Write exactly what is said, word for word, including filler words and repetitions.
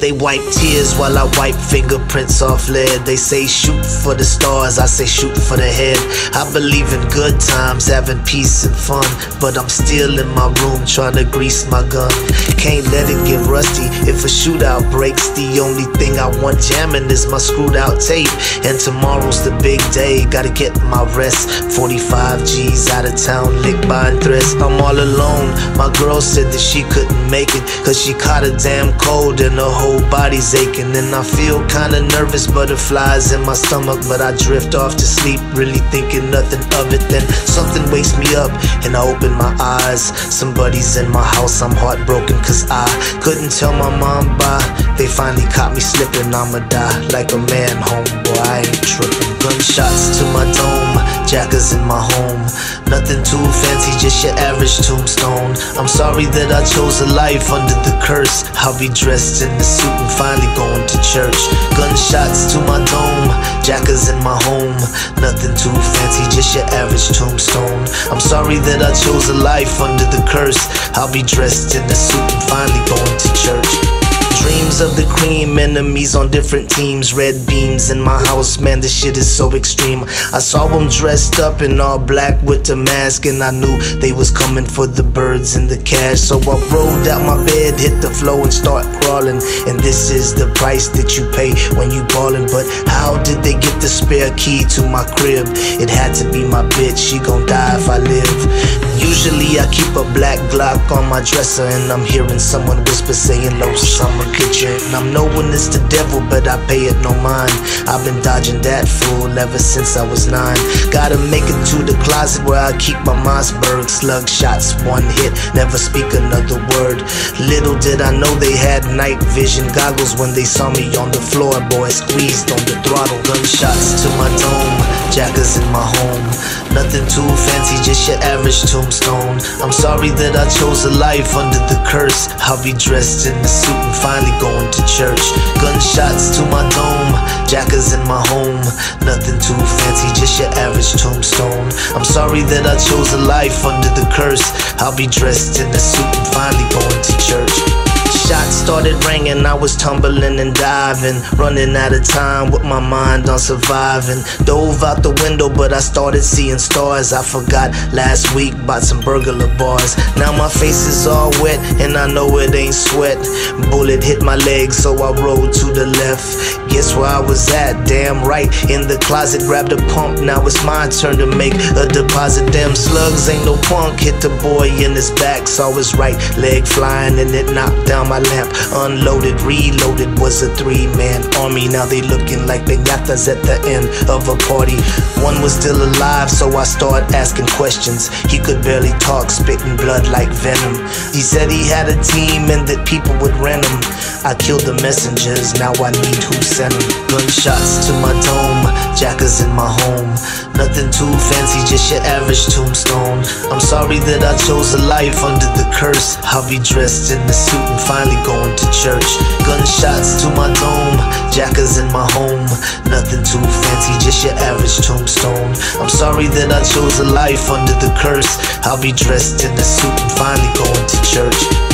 They wipe tears while I wipe fingerprints off lead. They say shoot for the stars, I say shoot for the head. I believe in good times, having peace and fun, but I'm still in my room trying to grease my gun. Can't let it get rusty if a shootout breaks. The only thing I want jamming is my screwed out tape. And tomorrow's the big day, gotta get my rest. Forty-five G's out of town, licked by threats. I'm all alone. My girl said that she couldn't make it, cause she caught a damn cold and her whole body's aching. And I feel kinda nervous, butterflies in my stomach, but I drift off to sleep, really thinking nothing of it. Then something wakes me up and I open my eyes. Somebody's in my house, I'm heartbroken cause I couldn't tell my mom bye. They finally caught me slipping, I'ma die like a man, homeboy, I ain't tripping. Gunshots to my dome, jackers in my home. Nothing too fancy, just your average tombstone. I'm sorry that I chose a life under the curse. I'll be dressed in the suit and finally going to church. Gunshots to my dome, jackers in my home. Nothing too fancy, just your average tombstone. I'm sorry that I chose a life under the curse. I'll be dressed in the suit and finally going to church. Dreams of the cream, enemies on different teams. Red beams in my house, man, this shit is so extreme. I saw them dressed up in all black with the mask, and I knew they was coming for the birds and the cash. So I rolled out my bed, hit the floor and start crawling. And this is the price that you pay when you ballin'. But how did they get the spare key to my crib? It had to be my bitch, she gon' die if I live. Usually I keep a black Glock on my dresser, and I'm hearing someone whisper saying Los, I'ma get you. And I'm knowing it's the devil, but I pay it no mind. I've been dodging that fool ever since I was nine. Gotta make it to the closet where I keep my Mossberg. Slug shots, one hit, never speak another word. Little did I know they had night vision goggles when they saw me on the floor, boy, squeezed on the throttle. Gunshots to my dome, jackers in my home. Nothing too fancy, just your average tombstone. I'm sorry that I chose a life under the curse. I'll be dressed in the suit and finally going to church. Gunshots to my dome, jackers in my home. Nothing too fancy, just your average tombstone. I'm sorry that I chose a life under the curse. I'll be dressed in the suit and finally going to church. Shots started ringing, I was tumbling and diving, running out of time with my mind on surviving. Dove out the window, but I started seeing stars. I forgot last week about some burglar bars. Now my face is all wet and I know it ain't sweat. Bullet hit my leg, so I rolled to the left. Guess where I was at? Damn right, in the closet. Grabbed a pump, now it's my turn to make a deposit. Damn slugs ain't no punk. Hit the boy in his back, saw his right leg flying and it knocked down my lamp. Unloaded, reloaded, was a three-man army. Now they looking like piñatas at the end of a party. One was still alive, so I started asking questions. He could barely talk, spitting blood like venom. He said he had a team and that people would rent him. I killed the messengers, now I need who sent them. Gunshots to my dome, jackers in my home. Nothing too fancy, just your average tombstone. I'm sorry that I chose a life under the curse. I'll be dressed in the suit and finally going to church. Gunshots to my dome, jackers in my home. Nothing too fancy, just your average tombstone. I'm sorry that I chose a life under the curse. I'll be dressed in the suit and finally going to church.